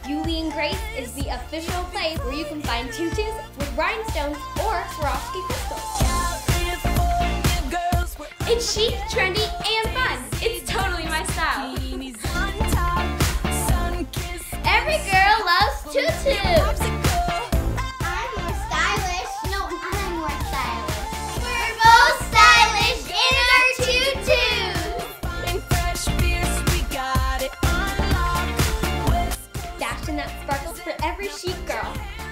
Yulie & Grace is the official place where you can find tutus with rhinestones or Swarovski crystals. It's chic, trendy, and fun. It's totally my style. Every girl loves tutus. I'm more stylish. No, I'm more stylish. We're both stylish in our tutus. Fashion that sparkles for every chic girl.